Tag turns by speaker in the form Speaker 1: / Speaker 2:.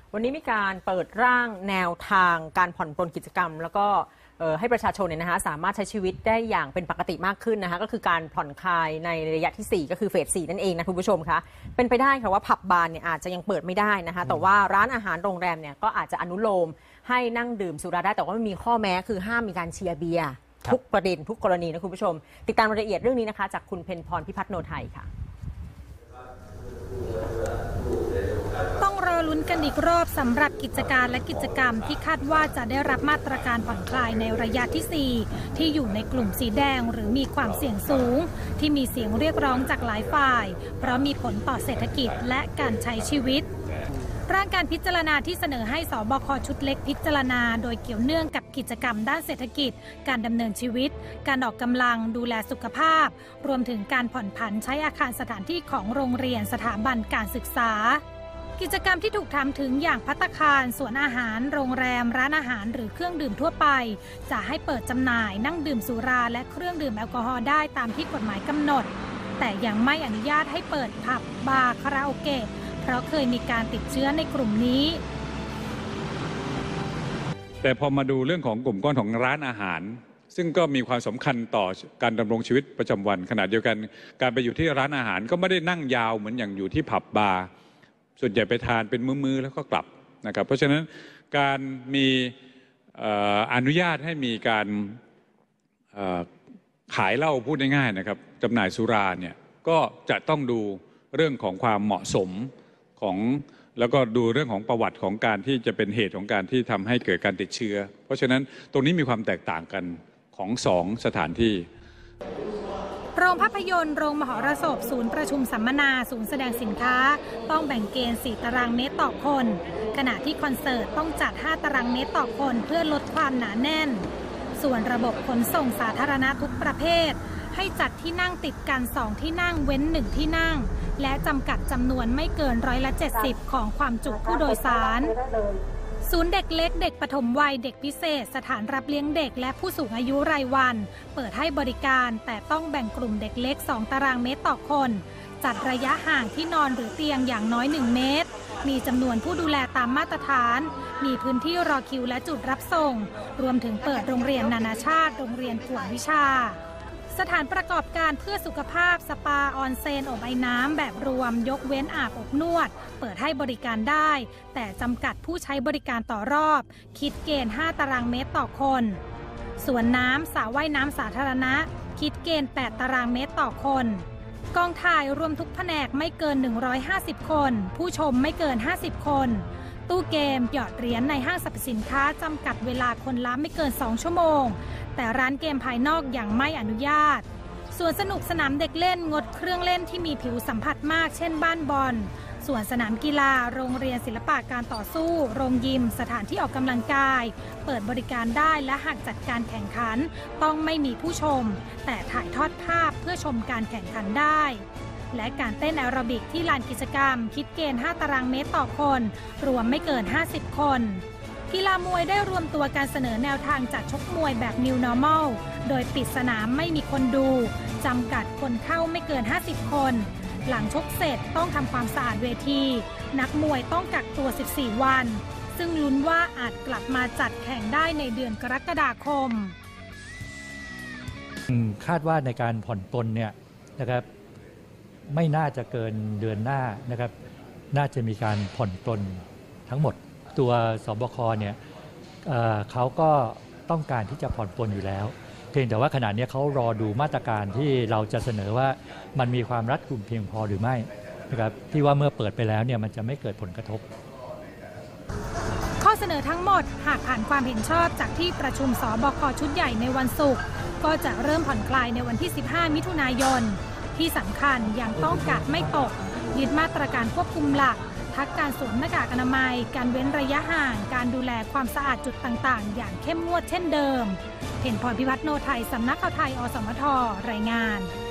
Speaker 1: วันนี้มีการเปิดร่างแนวทางการผ่อนปลนกิจกรรมแล้วก็ให้ประชาชนเนี่ยนะคะสามารถใช้ชีวิตได้อย่างเป็นปกติมากขึ้นนะคะก็คือการผ่อนคลายในระยะที่4ก็คือเฟส 4นั่นเองนะคุณผู้ชมคะเป็นไปได้ค่ะว่าผับบาร์เนี่ยอาจจะยังเปิดไม่ได้นะคะแต่ว่าร้านอาหารโรงแรมเนี่ยก็อาจจะอนุโลมให้นั่งดื่มสุราได้แต่ว่ามันมีข้อแม้คือห้ามมีการเชียร์เบียร์ทุกประเด็นทุกกรณีนะคุณผู้ชมติดตามรายละเอียดเรื่องนี้นะคะจากคุณเพ็ญพรพิพัฒน์โนไทยค่ะ
Speaker 2: ต้องรอลุ้นกันอีกรอบสำหรับกิจการและกิจกรรมที่คาดว่าจะได้รับมาตรการผ่อนคลายในระยะที่ 4ที่อยู่ในกลุ่มสีแดงหรือมีความเสี่ยงสูงที่มีเสียงเรียกร้องจากหลายฝ่ายเพราะมีผลต่อเศรษฐกิจและการใช้ชีวิตร่างการพิจารณาที่เสนอให้สบคชุดเล็กพิจารณาโดยเกี่ยวเนื่องกับกิจกรรมด้านเศรษฐกิจการดำเนินชีวิตการออกกำลังดูแลสุขภาพรวมถึงการผ่อนผันใช้อาคารสถานที่ของโรงเรียนสถาบันการศึกษากิจกรรมที่ถูกทำถึงอย่างภัตตาคารสวนอาหารโรงแรมร้านอาหารหรือเครื่องดื่มทั่วไปจะให้เปิดจำหน่ายนั่งดื่มสุราและเครื่องดื่มแอลกอฮอล์ได้ตามที่กฎหมายกำหนดแต่ยังไม่อนุญาตให้เปิดผับบาร์คาราโอเกะเพราะเคยมีการติดเชื้อในกลุ่มนี้
Speaker 3: แต่พอมาดูเรื่องของกลุ่มก้อนของร้านอาหารซึ่งก็มีความสำคัญต่อการดำรงชีวิตประจำวันขณะเดียวกันการไปอยู่ที่ร้านอาหารก็ไม่ได้นั่งยาวเหมือนอย่างอยู่ที่ผับบาร์ส่วนใหญ่ไปทานเป็นมื้อๆแล้วก็กลับนะครับเพราะฉะนั้นการมีอนุญาตให้มีการขายเหล้าพูดง่ายๆนะครับจำหน่ายสุราเนี่ยก็จะต้องดูเรื่องของความเหมาะสมของแล้วก็ดูเรื่องของประวัติของการที่จะเป็นเหตุของการที่ทำให้เกิดการติดเชื้อเพราะฉะนั้นตรงนี้มีความแตกต่างกันของ2 สถานที่
Speaker 2: โรงภาพยนตร์โรงมหรสพศูนย์ประชุมสัมมนาศูนย์แสดงสินค้าต้องแบ่งเกณฑ์4 ตารางเมตรต่อคนขณะที่คอนเสิร์ตต้องจัด5 ตารางเมตรต่อคนเพื่อลดความหนาแน่นส่วนระบบขนส่งสาธารณะทุกประเภทให้จัดที่นั่งติดกัน2 ที่นั่งเว้น1 ที่นั่งและจำกัดจำนวนไม่เกิน70%ของความจุผู้โดยสารศูนย์เด็กเล็กเด็กปฐมวัยเด็กพิเศษสถานรับเลี้ยงเด็กและผู้สูงอายุรายวันเปิดให้บริการแต่ต้องแบ่งกลุ่มเด็กเล็ก2 ตารางเมตรต่อคนจัดระยะห่างที่นอนหรือเตียงอย่างน้อย1 เมตรมีจำนวนผู้ดูแลตามมาตรฐานมีพื้นที่รอคิวและจุดรับส่งรวมถึงเปิดโรงเรียนนานาชาติโรงเรียนกวดวิชาสถานประกอบการเพื่อสุขภาพสปาออนเซ็นอบไอน้ำแบบรวมยกเว้นอาบอบนวดเปิดให้บริการได้แต่จำกัดผู้ใช้บริการต่อรอบคิดเกณฑ์5 ตารางเมตรต่อคนสวนน้ำสระว่ายน้ำสาธารณะคิดเกณฑ์8 ตารางเมตรต่อคนกองถ่ายรวมทุกแผนกไม่เกิน150 คนผู้ชมไม่เกิน50 คนตู้เกมหยอดเหรียญในห้างสรรพสินค้าจำกัดเวลาคนละไม่เกิน2 ชั่วโมงแต่ร้านเกมภายนอกยังไม่อนุญาตส่วนสนุกสนามเด็กเล่นงดเครื่องเล่นที่มีผิวสัมผัสมากเช่นบ้านบอลส่วนสนามกีฬาโรงเรียนศิลปะการต่อสู้โรงยิมสถานที่ออกกำลังกายเปิดบริการได้และหากจัดการแข่งขันต้องไม่มีผู้ชมแต่ถ่ายทอดภาพเพื่อชมการแข่งขันได้และการเต้นแอโรบิกที่ลานกิจกรรมคิดเกณฑ์5 ตารางเมตรต่อคนรวมไม่เกิน50 คนกีฬามวยได้รวมตัวการเสนอแนวทางจัดชกมวยแบบ New Normal โดยปิดสนามไม่มีคนดูจำกัดคนเข้าไม่เกิน50 คนหลังชกเสร็จต้องทำความสะอาดเวทีนักมวยต้องกักตัว14 วันซึ่งลุ้นว่าอาจกลับมาจัดแข่งได้ในเดือนกรกฎาคม
Speaker 4: คาดว่าในการผ่อนปลนเนี่ยนะครับไม่น่าจะเกินเดือนหน้านะครับน่าจะมีการผ่อนปลนทั้งหมดตัวสบคเนี่ยเขาก็ต้องการที่จะผ่อนปลนอยู่แล้วเพียงแต่ว่าขณะนี้เขารอดูมาตรการที่เราจะเสนอว่ามันมีความรัดกุมเพียงพอหรือไม่นะครับที่ว่าเมื่อเปิดไปแล้วเนี่ยมันจะไม่เกิดผลกระทบ
Speaker 2: ข้อเสนอทั้งหมดหากผ่านความเห็นชอบจากที่ประชุมสบคชุดใหญ่ในวันศุกร์ก็จะเริ่มผ่อนคลายในวันที่15 มิถุนายนที่สำคัญยังต้องกาดไม่ตกยึดมาตรการควบคุมหลักทั้งการสวมหน้ากากอนามัยการเว้นระยะห่างการดูแลความสะอาดจุดต่างๆอย่างเข้มงวดเช่นเดิมเพ็ญพรพิพัฒน์โนไทยสำนักข่าวไทยอสมทรายงาน